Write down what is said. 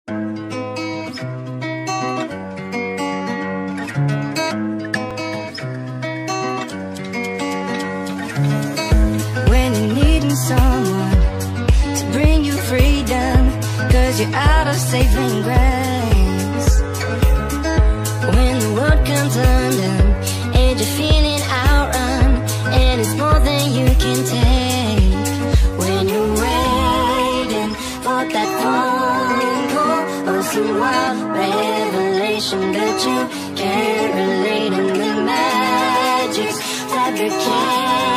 When you're needing someone to bring you freedom, 'cause you're out of saving grace. When the world comes undone and you're feeling outrun, and it's more than you can take. When you're waiting for that phone call or some wild revelation, but you can't relate, and the magic's fabricated.